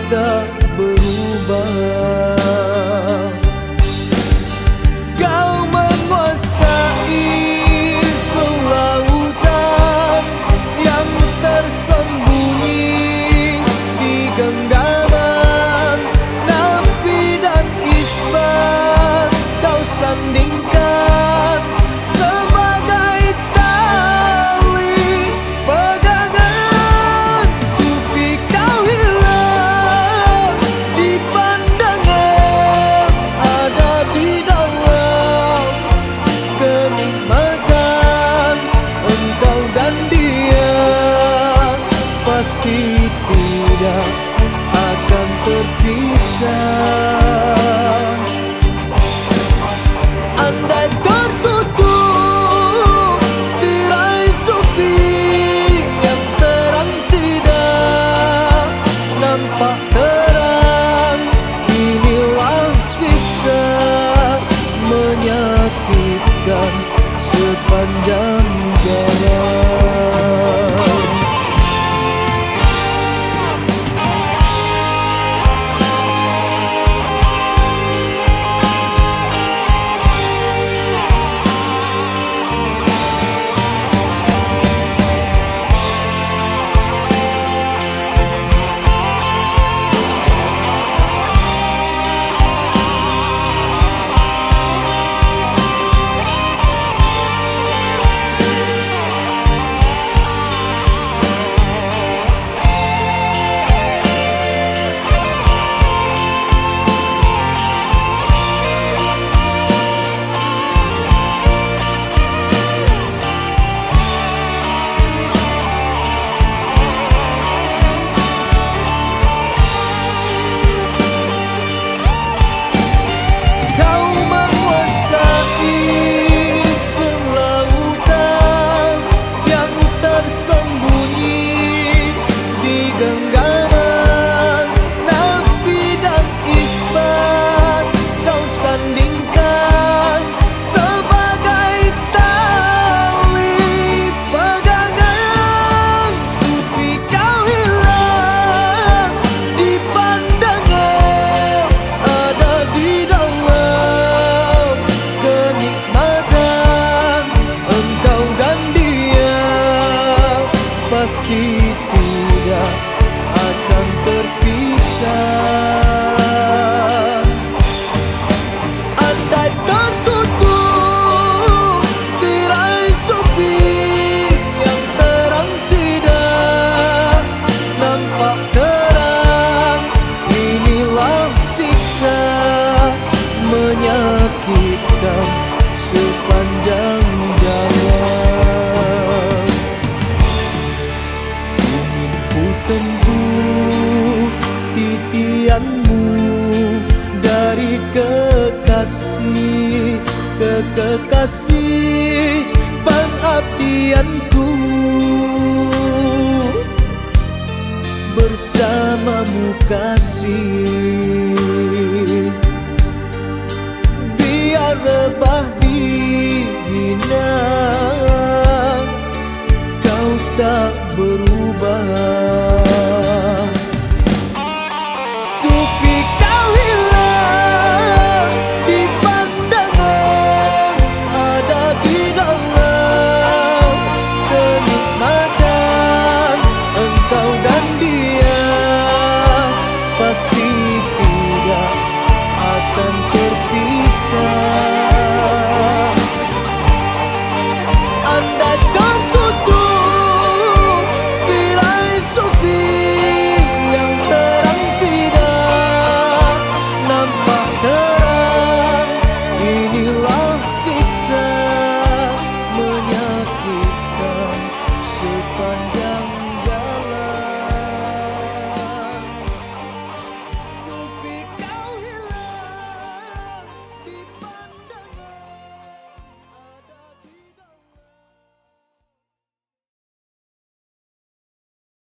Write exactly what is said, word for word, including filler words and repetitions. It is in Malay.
tak berubah. Kau menguasai selautan yang tersembunyi di genggaman Nafi dan Isbat. Kau sandingkan sebagai tali pegangan. Sufi kau hilang di pandangan, ada di dalam kenikmatan. Engkau dan dia pasti tidak akan terpisah. Andai tertutup tirai sufi yang terang tidak nampak terang, inilah siksa menyakitkan sepanjang jalan. Pasti tidak akan terpisah. Andai tertutup tirai sufi yang terang tidak nampak terang, inilah siksa menyakitkan sepanjang jalan. Tempuh titianmu dari kekasih ke kekasih, pengabdianku bersamamu kasih. Biar rebah dihina, kau tak berubah. Sufi